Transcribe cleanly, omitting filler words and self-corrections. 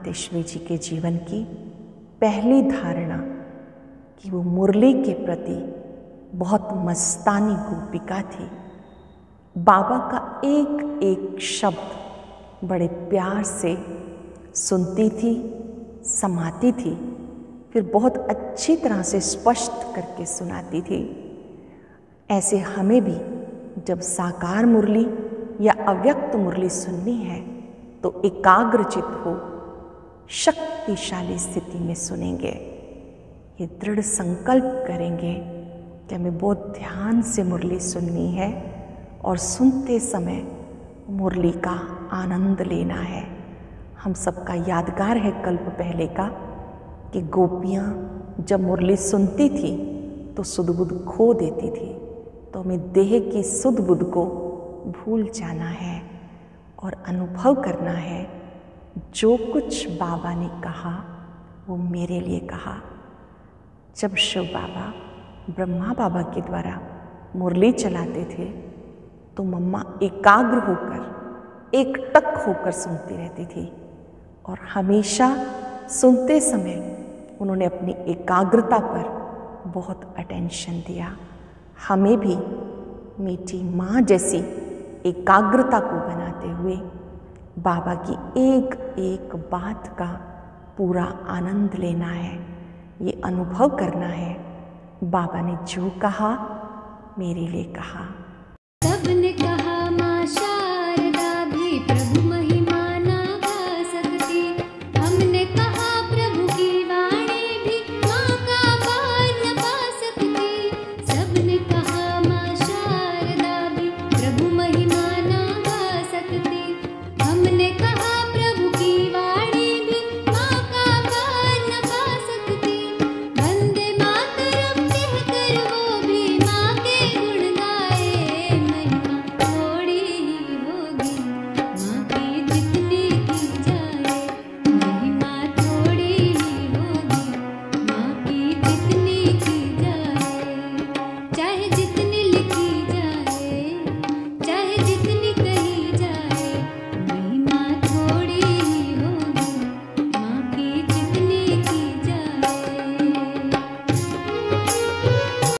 मातेश्वरी जी के जीवन की पहली धारणा कि वो मुरली के प्रति बहुत मस्तानी गोपिका थी। बाबा का एक एक शब्द बड़े प्यार से सुनती थी, समाती थी, फिर बहुत अच्छी तरह से स्पष्ट करके सुनाती थी। ऐसे हमें भी जब साकार मुरली या अव्यक्त मुरली सुननी है तो एकाग्रचित हो शक्तिशाली स्थिति में सुनेंगे। ये दृढ़ संकल्प करेंगे कि हमें बहुत ध्यान से मुरली सुननी है और सुनते समय मुरली का आनंद लेना है। हम सबका यादगार है कल्प पहले का कि गोपियाँ जब मुरली सुनती थी तो सुध बुध खो देती थी। तो हमें देह की सुध बुध को भूल जाना है और अनुभव करना है जो कुछ बाबा ने कहा वो मेरे लिए कहा। जब शिव बाबा ब्रह्मा बाबा के द्वारा मुरली चलाते थे तो मम्मा एकाग्र होकर एकटक होकर सुनती रहती थी और हमेशा सुनते समय उन्होंने अपनी एकाग्रता पर बहुत अटेंशन दिया। हमें भी मीठी माँ जैसी एकाग्रता को बनाते हुए बाबा की एक एक बात का पूरा आनंद लेना है, ये अनुभव करना है बाबा ने जो कहा मेरे लिए कहा।